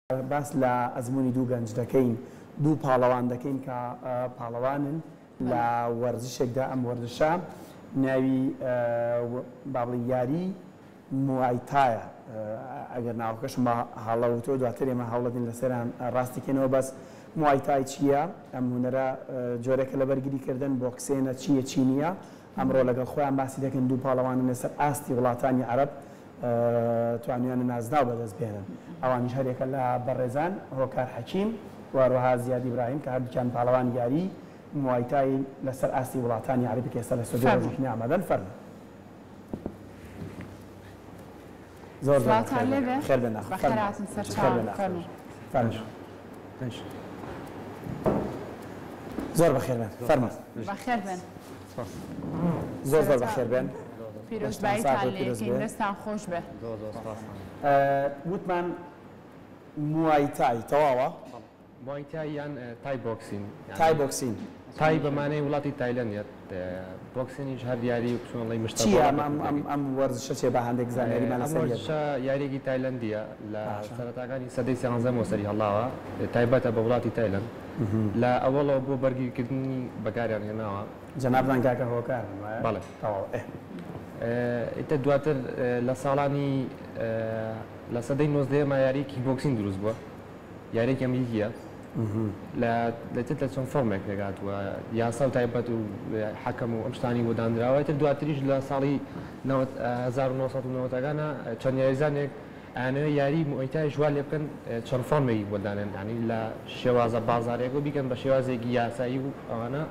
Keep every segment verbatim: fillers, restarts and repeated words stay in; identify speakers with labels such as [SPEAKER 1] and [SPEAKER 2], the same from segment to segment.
[SPEAKER 1] باس لە ئەزمموی دوو گەنج دەکەین دوو پاڵەوان دەکەین کە پاڵەوانن لە وەرزشێکدا ئەم وەرزشە ناوی باڵی یاری موایتایە ئەگەر ناوکەشم بە هەڵەوتۆ دواتر ئێمە هەوڵەدین لەسەران ڕاستیکەنەوە بەس موایتای چییە؟ ئەم هونەرە جۆرێکە لە بەرگریکردن بۆکسێنە چییە چینیە ئەمڕۆ لەگەڵ خۆیان باسی دەکەن دوو پاڵەوانن لەسەر ئاستی وڵاتانی عەرەب توانیانە نازناو بەدەست بێنن ئەوانیش هەرێکە لە بەڕێزان هۆکار حەکیم وەروەها زیاد ئیبراهیم کە هەردووکیان پاڵەوان یاری موایتای لەسەر ئاستی وڵاتانی عەرەبی کە ئێستا لە سەودی ڕۆژێکی ئامادەن فەرموو. زۆر زۆر خێر بێن
[SPEAKER 2] بەخێرهاتن سەر چاوم فەرموو.
[SPEAKER 1] زۆر بەخێر بێن فەرموو.
[SPEAKER 2] بەخێر بێن.
[SPEAKER 1] زۆر زۆر بەخێر بێن.
[SPEAKER 2] پیرۆزباییتان لێکین دەستان خۆش بێ.
[SPEAKER 1] وتمان موایتای تەواوە؟
[SPEAKER 3] موایتای یان تای بۆکسین.
[SPEAKER 1] تای بۆکسین.
[SPEAKER 3] تای بەمانەی وڵاتی تایلەندە بۆکسینیش هەر یاری بچۆنڵی مشتە.
[SPEAKER 1] چییە ئەم وەرزشە چێ بە هەندێک زانیاریمان لەسەر
[SPEAKER 3] وەرزشە یاریێکی تایلەندیە لە سەرەتاکانی سەدەی سیانزەمەوە سەری هەڵاوە تایبەتە بە وڵاتی تایلەند لە ئەوەڵەوە بۆ بەرگریکردنی بەکاریان هێناوە.
[SPEAKER 1] جەنابمان کاکە هۆکار
[SPEAKER 3] بەڵێ ئیتر دواتر لە ساڵانی لە سەدەی نۆزدەیەمە یاریکی بۆکسین دروست بووە یاریێکی ئەمریکیە لە تر لە چەند فۆرمێک دەگاتوە یاسا و تایبەت و حەکەم و ئەم شتانی بۆ دانراوە تر دواتریش لە ساڵی هەزار و نۆسەد و نەوەتەکانە چەند یاریزانێک ئەوێ یاری موایتای ژوا لێ بکەن چەند فۆرمێکی بۆ دانێن ینی لە شێوازە بازارێک و بیکەن بە شێوازێکی یاسایی و ئەوانە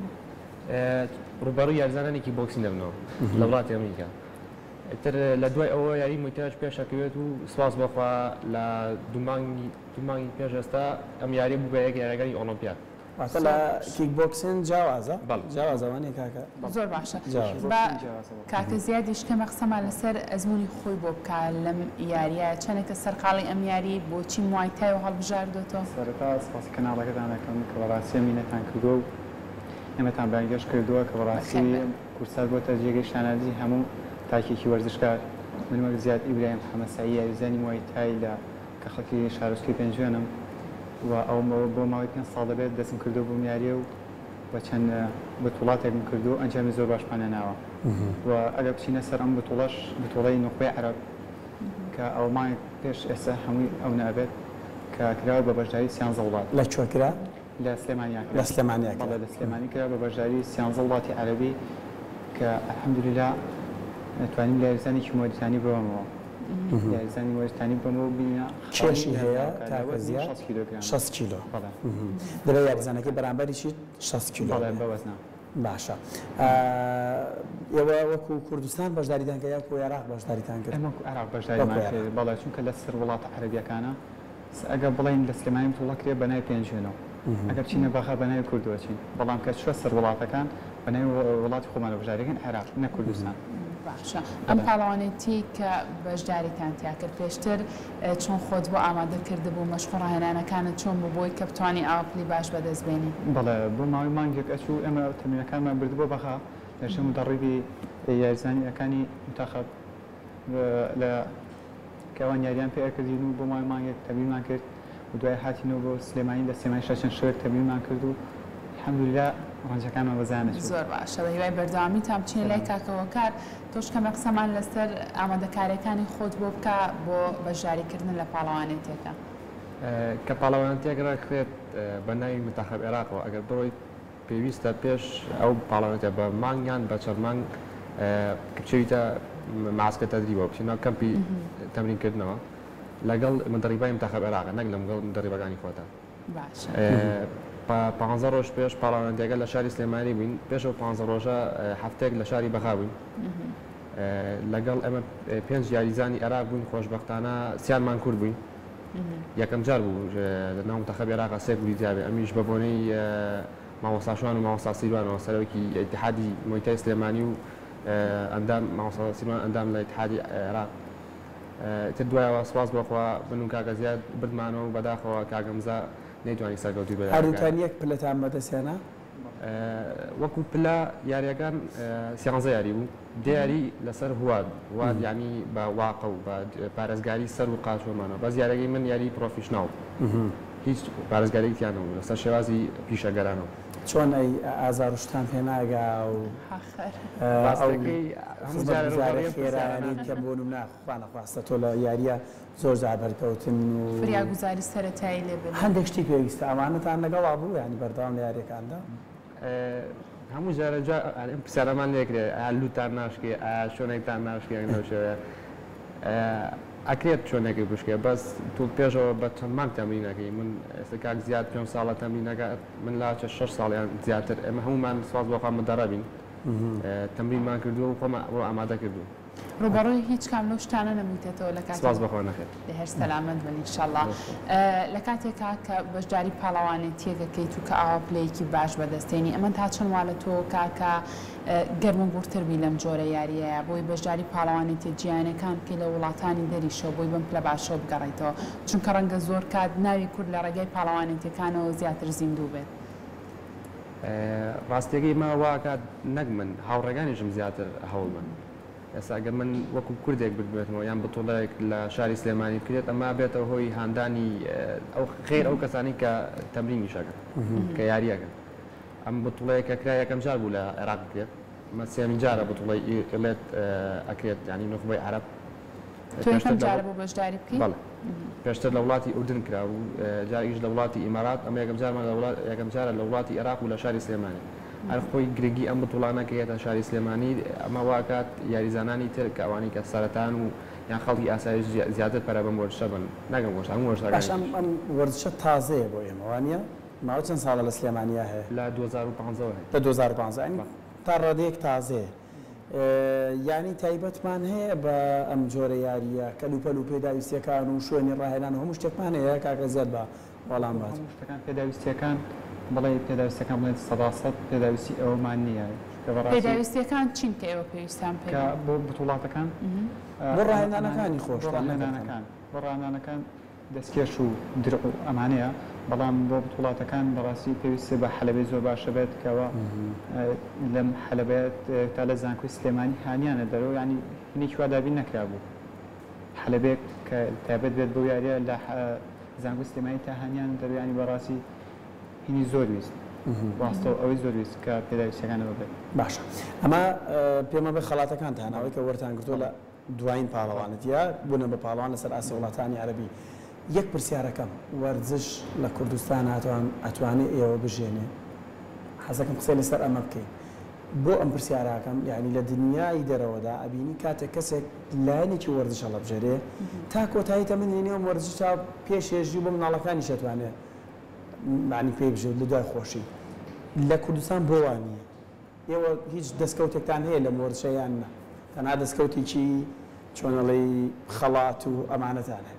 [SPEAKER 3] ڕوبەڕووی یاریزانانێکی بۆکسین دەبنەوە لە وڵاتی ئەمریکا. ئیتر لە دوای ئەوە یاری موایتایش پێشەکەوێت و سواس بەخوا لە دومانگی پێش ئێستا ئەم یاری بوو بە یەک یاریەکانی ئۆلۆمپیاد.
[SPEAKER 1] واتە لە کیک بۆکسین جیاوازە؟ جیاوازەوانەیە کاکە؟
[SPEAKER 2] زۆر باشە. بە کاکە زیادی شتێمە قسەمان لەسەر ئەزمموی خۆی بۆ بکە لەم یاریە چەندێکە سەرقاڵی ئەم یاری بۆچی موایتای و هەڵبژاردوێتەوە؟
[SPEAKER 4] سەرەتا سپاسی کەناڵەکەتان دەکەم کە بەڕاستی مینەتان کردووە و ئێمەتان بانگەشت کردووە کە بەڕاستی کورسات بۆتە جێگەی شانازی هەموو تاکێکی وەرزشکار من وەک زیاد ئیبراهیم حەمەسایی یاریزانی موایتای لە کە خەڵکی شارۆچکەی پێنجوێنم و ئەو بۆ ماوەی پێنج ساڵ دەبێت دەستم کردو بۆم یاریە و بە چەند بەتوڵاتێکم کردو ئەنجامی زۆر باشمانە ناوە و ئەگەر بچینە سەر ئەم بتوڵەش بتوڵەی نوخبەی عەرەب کە ئەومانێک پێش ئێستا هەمووی ئەو نابێت کە کراوە بە بەشداری سیانزە وڵات.
[SPEAKER 1] لە کوێ کرا؟
[SPEAKER 4] لە سلێمانیا
[SPEAKER 1] لە سلێمانیا
[SPEAKER 4] بەڵێ لە سلێمانی کرا بە بەشداری سیانزە وڵاتی عەرەبی کە ئەلحەمدولیلا نتوانین لە یاریزانێکی موریتانی بۆمەوە یاریزانی موریتانی بۆمەوە بینە
[SPEAKER 1] کێشی هەیە تاکە زیاد شەست کیلۆ دەبێت یاریزانەکەی بەرامبەریشی شەست کیلۆ
[SPEAKER 4] بەوەزنا.
[SPEAKER 1] باشە ئێوە وەکو کوردستان بەشداریتان کە یاکو عێراق بەشداریتان کرد؟
[SPEAKER 4] ئێمە عێراق بەشداریمان کرد بەڵێ چونکە لە سەر وڵاتە عەرەبیەکانە ئەگەر بڵێن لە سلێمانی بتوڵە کرێ بە ناوی پێنجوێنەوە ئەگەر بچینە بەخە بە ناوی کوردوە چین بەڵام کە چوە سەر وڵاتەکان بە ناوی وڵاتی خۆمانە بەشداریەکەن عێراق نە کوردستان.
[SPEAKER 2] باشە ئەم پاڵەوانێتی کە بەشداریتان تیا کرد پێشتر چۆن خۆت بۆ ئامادە کرده بوو مەشقۆ ڕاهێنانەکانت چۆن بوو بۆی کە بتوانانی ئاپلی باش بەدەست بێنی؟
[SPEAKER 4] بەڵێ بۆ ماوەی مانگێک ئەچوو ئێمە تەمرینەکانمان بردبوو بەخە لەژێ مدەڕیبی یاریزانیەکانی منتەخەب لە کەوان یاریان پێ کردین و بۆ ماوەی مانگێک تەمرینمان کرد و دوای هاتینەوە بۆ سلێمانی لە سلێمانی شەشەن شەوێک تەمرینمان کرد و الحەمدولیلا ڕەنجەکانمان بەزانە
[SPEAKER 2] زۆر باشە بە هیوای بەردەوامیتان بچین لای کاکەوە کار تۆش کەمە قسەمان لەسەر ئامادەکاریەکانی خۆت بۆ بکە بۆ بەشداریکردن لە پاڵەوانێتێکە.
[SPEAKER 3] کە پاڵەوانێتێک ڕاکرێت بە ناوی منتەخەب عێراقەوە ئەگەر بڕۆیت پێویستە پێش ئەو پاڵەوانێتە بە مانگیان بە چەند مانگ کچێتە ماسکە تەدریبەوە بچینەوە کەمپی تەمرینکردنەوە لەگەڵ مندەڕیبای منتەخەب عێراق نەک لەگەڵ مندەڕیبەکانی خۆتە.
[SPEAKER 2] باشە.
[SPEAKER 3] پانزە ڕۆژ پێش پاڵەوانێتەکە لە شاری سلێمانی بووین پێشەوە پانزە ڕۆژە هەفتەیەک لە شاری بەخا بووین لەگەڵ ئەمە پێنج یاریزانی عێراق بووین خۆشبەختانە سیانمان کورد بووین یەکەم جار بوو لە ناو منتەخەبی عێراقا سێ کوردی جیابێ ئەمیش بە بۆنەی مامۆستاشوان و مامۆستا سیروانەوە سەرۆکی ئیتیحادی موایتای سلێمانی و ئەندام مامۆستا سیروان ئەندام لە ئیتیحادی عێراق تر دوایەوە سواس بەخوا من و کاکە زیاد بردمانەوە و بەداخەوە کاگەمزا نەیتوانی سەرکەوتوی بە
[SPEAKER 1] هەروتان یەک پلەتان بەدەستێنە؟
[SPEAKER 3] وەکو پلا یاریەکان سیانزە یاری بوو دیاری لەسەر هواد واد یعنی بە واقع و بە پارێزگاری سەر و قاچۆمانە بەس یاریەکەی من یاری پرۆفیشناڵ هیچ پارێزگارێکیانەوە لەسەر شێوازی پیشەگەرانەوە
[SPEAKER 1] چۆن ئەی ئازاروشتان پێ ناگا و خێرانی کە بۆ ناخواانەخواستە تۆ لە یاریە زۆر زار بەرکەوتن و
[SPEAKER 2] فریاگوزاری سەرەتایی لێ
[SPEAKER 1] هەندێک شتی پێویستە ئەوانتان لەگەڵا بوو ینی بەردەوام لە یاریەکاندا
[SPEAKER 3] هەموو جارە پرسیارەمان لێکرێ لوتان ناشکێ شوێنێکتان ناشکێ نەوشەوە ئەکرێت چۆنێکی بشکێ بەس تو پێشەوە بە چەند مانگ تەمرینەکەی من ئێستا کاک زیاد پێم ساڵە تەمرینەکە من لاچە شەش ساڵیان زیاتر ئێمە هەمومان سواز بۆ خۆمان دەڕابین تەمرینمان کردووە و خۆمان بۆ ئامادە کردووە
[SPEAKER 2] ڕوبەڕۆی هیچ کام لەو شتانە نەمویتێتەوە لە کات
[SPEAKER 3] سواز بەخۆ نەخێت
[SPEAKER 2] هەر سەلامەت بن ئینشاءالله لە کاتێکا کە بەشداری پاڵەوانێتیەکەکەیت و کە ئاوا پلەیەکی باش بەدەستێنی ئەمە تا چەند وا لە تۆ کاکە گەرمەگوورتربی لەم جۆرە یاریەیە بۆی بەشداری پاڵەوانێتی جیهانەکان بکەی لە وڵاتانی دەریشەوە بۆی بم پلە باشەوە بگەڕێتەوە چونکە ڕەنگە زۆر کات ناوی کورد لە ڕێگەی پاڵەوانێتیەکانەوە زیاتر زیندوو بێت
[SPEAKER 3] ڕاستیەکەی ما واکات نەک من هاوڕێگانیشم زیاتر هەوڵ من ئێستاگەر من وەکو کوردێک ببێتەوە یان بەتۆڵەیەک لە شاری سلێمانی بکرێت ئەمە بێتەوە هۆی هاندانی ئەو خێر ئەو کەسانی کە تەمرینی شەکەن کە یاریەکەن ئەم بتوڵەیە کە کرا یەکەم جار بوو لە عێراق بکرێت مە سێمین جارە بتوڵی ئێڵێت ئەکرێت ینی نخبەی عەرەب
[SPEAKER 2] جارە بۆ بەشداری بکەیت
[SPEAKER 3] پێشتر لە وڵاتی ئوردن کرا و جاریش لە وڵاتی ئیمارات ئەمە یەکەم جارمان یەکەم جارە لە وڵاتی عێراق و لە شاری سلێمانی هەر خۆی گرنگی ئەم بتوڵانە کە شاری سلێمانی ئەمە واکات یاریزانانی تر کە ئەوانی کە سەرەتان و یان خەڵکی ئاسایی زیاتر پەرە بەم وەرزشە بن نەگەم وەرزش هەموو وەرزشەکان
[SPEAKER 1] ئەم وەرزشە تازەیە بۆ ئێمە وانە ماوە چەند ساڵە لە سلێمانیا هەیە
[SPEAKER 3] لە دوو هەزار و پانزە
[SPEAKER 1] لە دوو هەزار و پانزە تا ڕادەیەک تازەیە ینی تایبەتمان هەیە بە ئەم جۆرە یاریە کەلوپەل و پێداویستیەکان و شوێنی ڕاهێنان و هەموو شتێکمان هەیە کاکە زیاد بە وەڵام بات
[SPEAKER 4] شتەکان پێداویستیەکان بڵێ پێداویستەکان بڵێن سەداسەد پێداویستی ئەومان نییە
[SPEAKER 2] پێداویستیەکان چین کە ئێوە پێویستان پێ
[SPEAKER 4] بۆ بتوڵاتەکان
[SPEAKER 1] بۆ ڕاهێنانەکانی خۆش
[SPEAKER 4] ڕاهێنانەکان بۆ ڕاهێنانەکان دەستکێش و درق و ئەمانەیە بەڵام بۆ بتوڵاتەکان بەڕاستی پێویستە بە حەلەبێ زۆر باشە بێت کەەوە لەم حەلەبێت تا لە زانکۆی سلێمانی هانیانە دەرەوە ینی هینێکی وا دابین نەکرا بوو حەلەبێک کە تایبەت بێت بۆ یاریە لە زانکۆی سلێمانی تا هانیان دەرویانی بەڕاستی هینی زۆر ویست ڕاستەوە ئەوەی زۆر ویست کە پێداویستەکانەوە بێت
[SPEAKER 1] باشە ئەمە پێمە بە خەڵاتەکان تانەوەی کە وەرتان گرتووە لە دوایین پاڵەوانەتە بوونە بە پاڵەوان لەسەر ئاسی وڵاتانی عەرەبی یەک پرسیارەکەم وەرزش لە کوردستان ئەتوانێت ئێوە بژێنێ حەزەکەم قسەی لەسەر ئەمە بکەین بۆ ئەم پرسیارەکەم یعنی لە دنیای دەرەوەدا ئەبینی کاتێک کەسێک لایەنێکی وەرزش هەڵەبژێرێ تا کۆتایی تەمەنێنێ ئەم وەرزش تا پێشێژی بۆ مناڵەکانی شەتوانێت معنی پێی بژێت لە دوای خۆشی لە کوردستان بۆ وانە ئێوە هیچ دەستکەوتێکتان هەیە لە وەرزشەیان نە تەنها دەستکەوتێکی چۆنەڵی خەڵات و ئەمانەتان هەیە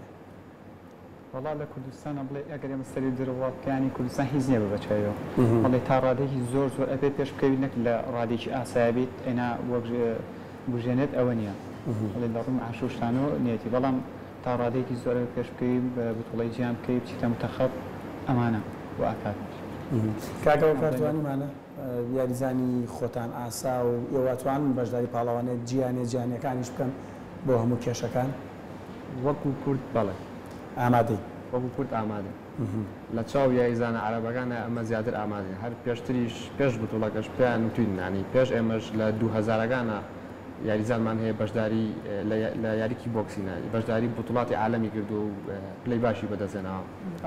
[SPEAKER 4] وڵا لە کوردستانە بڵێ ئەگەر ئێمە سەری دەرەوڵاتەکانی کوردستان هیچ نییە بە بەچەوە بەڵێ تا ڕادێکی زۆر زۆر ئەبێت پێش بکەوی نەک لە ڕادێکی ئاسایە بێت ئێنا وەک بژێنێت ئەوە نییە بڵێ لە ڕووم عاشوشتانەوە نیەتی بەڵام تا ڕادێکی زۆر پێش بکەوی بە بتوڵی جیان بکەی بچیتە متەخەب ئەمانە و ئاکات
[SPEAKER 1] کاکەوە کارتوانیمانە یاریزانی خۆتان ئاسا و ئێوەتوان بەشداری پاڵەوانێت جیانێ جیانەکانیش بکەن بۆ هەموو کێشەکان
[SPEAKER 3] وەکو کورد بەڵێ
[SPEAKER 1] ئامادەی
[SPEAKER 3] وەکو کورد ئامادە لە چاو یاریزانە عەرەبەکانە ئەمە زیاتر ئامادە هەر پێشتریش پێش بتوڵەکەش پێیان نوتوینانی پێش ئێمەش لە دوو هەزارەکانە یاریزانمان هەیە بەشداری لە یاریکی بۆکسینایی بەشداری بتوڵاتی عالەمی کردو و پلەی باشی بەدەستێنەوە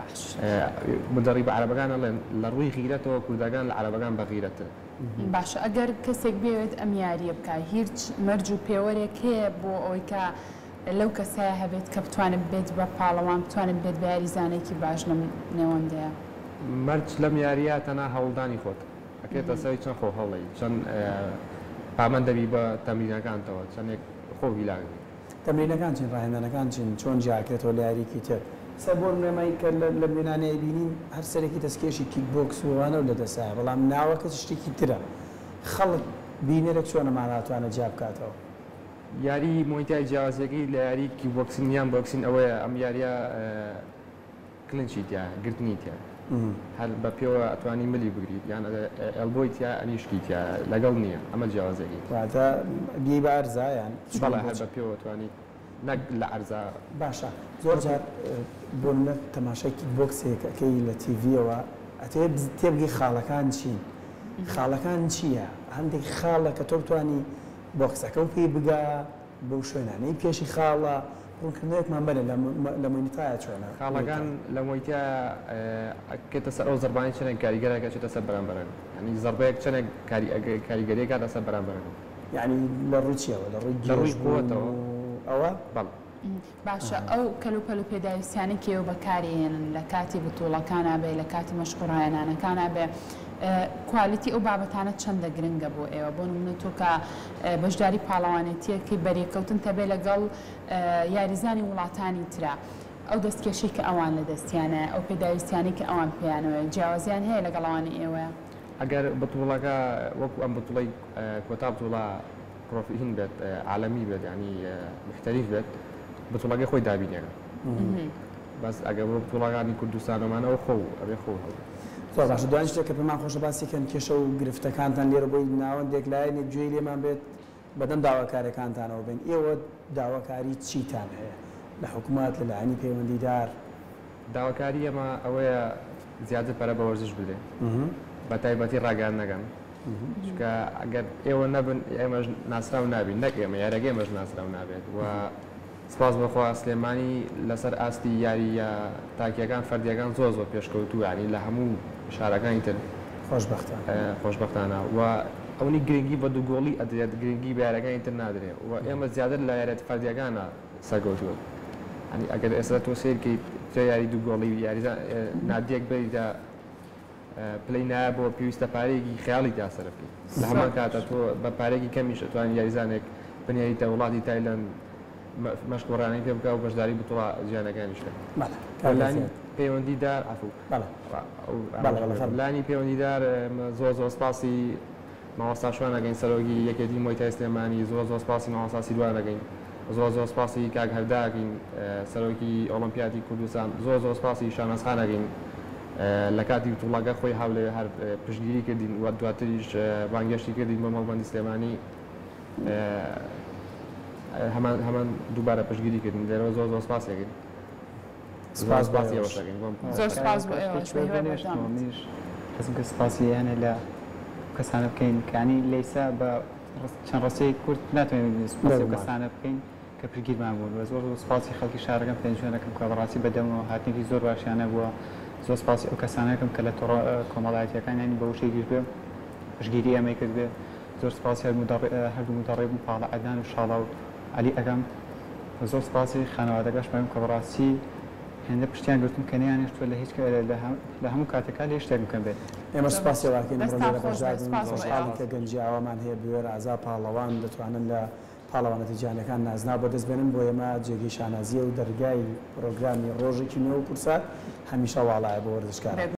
[SPEAKER 3] بدەڕی بە عەرەبەکانە لە ڕووی غیرەتەوە کوردەکان لە عەرەبەکان بە غیرەتە
[SPEAKER 2] باشە ئەگەر کەسێک بێت ئەم یاریە بکە هیچ مەرج و پێوەرێک هەیە بۆ ئەوەی کە لەو کەسایە هەبێت کە بتوانێت بێت بە پاڵەوان بتوانێت بێت بە یاریزانێکی باش لەم نێوەندەیە
[SPEAKER 3] مەرج لەم یاریە تەنها هەوڵدانی خۆت ئەکرێتە سەری چەند خۆ هەڵی چەند پامەند دەبی بە تەمرینەکانتەوە چەندێک خۆ هیلاگری
[SPEAKER 1] تەمرینەکان چین ڕاهێنانەکان چین چۆن جاکرێتەوە لە یاریکی تر سەر بۆ نمەی کە لە مێنانەیە بینین هەر سەرێکی دەستکێشی کیک بۆکس وانە و لە دەسایە بەڵام ناوەکە شتێکی ترە خەڵک بینێرێک چۆنە ماناتوانە جا بکاتەوە
[SPEAKER 3] یاری مۆیتای جیاوازەکەی لە یاری کیک بۆکسین یان بۆکسین ئەوەیە ئەم یاریە کلنچی تیا گرتنی تیا هەر بە پێوە ئەتوانی ملی بگریت یان ئەلبۆی تیا ئەنیشکی تیا لەگەڵ نییە ئەمە جیاوازەکەی
[SPEAKER 1] واتە گی بە ئەرزایان
[SPEAKER 3] بەڵێ هەر بە پێوە توانی نەک لە ئەرزا
[SPEAKER 1] باشە زۆر جار بۆ منە تەماشای بۆکسێکەکەی لە تیڤیەوە ئەتێ تێبگەی خاڵەکان چین خاڵەکان چییە هەندێک خاڵە کە تۆ بتوانی بۆکسەکە و پێی بگا بەو شوێنانەی پێشی خاڵە ڕوونکردنەوەکمان بەرە لە مۆنیتایە چۆنە
[SPEAKER 3] خاڵەکان لە مۆیتیا کێتە سەر ئەو زەربانی چەنێک کاریگەرەکە چێتە سەر بەرامبەرن ینی زەربەیەک چەنێک کاریگەریەکە لەسەر بەرامبەرەکە
[SPEAKER 1] یعنی لە ڕووچیەوە لە ڕووی
[SPEAKER 3] لە ڕووی قووەتەوە
[SPEAKER 1] ئەوە
[SPEAKER 3] بەڵ
[SPEAKER 2] باشە ئەو کەلوپەل و پێداویستیانی کێوە بەکارێنن لە کاتی بتوڵەکانە بێ لە کاتی مەشقڕایەنانەکانە بێ کوالیتی ئەو بابەتانە چەندە گرنگە بۆ ئێوە بۆ نمونە تۆ کە بەشداری پاڵەوانێتیەکەی بەریەکەوتن تەبێ لەگەڵ یاریزانی وڵاتانی ترا ئەو دەستکێشەی کە ئەوان لە دەستیانە ئەو پێداویستیانی کە ئەوان پێیانەوە جیاوازیان هەیە لەگەڵەوانی ئێوە
[SPEAKER 3] ئەگەر بتوڵەکە وەکو ئەم بتوڵی کۆتا بتوڵە پرۆفین بێت عالەمی بێت ینی محتەریف بێت بتوڵەکەی خۆی دابینێنە بەس ئەگەر بۆ بتوڵەکانی کوردستانەمانەوە خۆ ئەبێ خۆ
[SPEAKER 1] زۆر باشە دوان شتێک کە پێمان خۆشە باسیکەن کێشە و گرفتەکانتان لێرە بۆی ناوەندێک لایەنێک گوێی لێمان بێت بەدەم داواکارەکانتانەوە بین ئێوە داواکاری چیتان هەیە لە حکوومەت لە لایەنی پەیوەندیدار
[SPEAKER 3] داواکاری ئەمە ئەوەیە زیاتر پەرە بە وەرزش بدێ بە تایبەتی ڕاگەان نەگەن چونکە ئەگەر ئێوە نەبن ئێمەش ناسراو نابین نەک ئێمە یارەگە ئێمەش ناسراو نابێت و سپاس بەخوا سلێمانی لەسەر ئاستی یاریە تاکیەکان فەردیەکان زۆر زۆر پێشکەوتوو ینی لە هەموو شارەکانی تر
[SPEAKER 1] خۆشبەختانە
[SPEAKER 3] خۆشبەختانە و ئەوەی گرنگی بە دووگۆڵی ئەدرێت گرنگی بە یارەکانی تر نادرێت و ئێمە زیاتر لە یارێت فەردیەکانە سەرگەوتووە ینی ئەگەر ئێستا تۆ سیرکەیت تێ یاری دووگۆڵی یاریزان نادیەک بەریدا پلەی نایە بۆ پێویستە پارێکی خیاڵی تا سەرفی لە هەمان کاتە تۆ بە پارێکی کەمیش ئەتوانین یاریزانێک بنیاییتە وڵاتی تایلەند مەشقۆڕانەی پێ بکە و بەشداری بتوڵە ژیانەکانیشکە لانی پەیوەندیدار لانی پەیوەندیدار زۆر زۆر سپاسی ماوەستا شوانەگەین سەرۆکی یەکێتی مۆیتای سلێمانی زۆر زۆر سپاسی ماوەستا سیروانەگەین زۆر زۆر سپاسی کاک هەرداگەین سەرۆکی ئۆلۆمپیاتی کوردستان زۆر زۆر سپاسی شانەزخانەگەین لە کاتی بتوڵەکە خۆی هەولێ هەر پشتگیری کردین و دواتریش بانگەشتی کردین بە مەڵبەندی سلێمانی هەمان هەمان دووبارە پشتگیری کردن لێرەوە زۆر زۆر سپاسێکین
[SPEAKER 1] سپاس
[SPEAKER 3] باسی ئێوەشەکەین
[SPEAKER 2] زۆر سپاس بۆ ئێوەش
[SPEAKER 4] کەسم کە سپاسی هەنێ لە کەسانە بکەین کانی لەیسا بە چەند ڕستەی کورد ناتوانین سپاسی کەسانە بکەین کە پرگیرمان بوون و زۆر سپاسی خەڵکی شارەکەم پێنجوێنەکەم کە بەڕاستی بەدەمەوە هاتنێکی زۆر باشیانە بووە زۆر سپاسی ئەو کەسانەکەم کە لە تۆڕ کۆمەڵایەتیەکانیانی بە وشەی گیر بێ پشتگیری ئەمەی کرد بێ زۆر سپاسی هەردوو مدەڕێ بوون پاڵە عەدنان و شاڵا و علی ئەگەم زۆر سپاسی خانەوادەگەش مەم کە بەڕاستی هێندە پشتیان گرتم کە نەیانێشتووە لە هیچ لە هەموو کاتێکا لێ شتێک بکەم بێت
[SPEAKER 1] ئێمە سپاسی واکەین ڕۆژێرە بەشداربوون خۆشحاڵین کە گەنجی ئاوامان هەیە بوێر ئازا پاڵەوان دەتوانن لە پاڵەوانەتی جیهانیەکان نازنا بەدەستبێنن بۆ ئێمە جێگەی شانازیە و دەرگای پرۆگرامی ڕۆژێکی نوێ و کورسات هەمیشە واڵایە بۆ وەرزشکار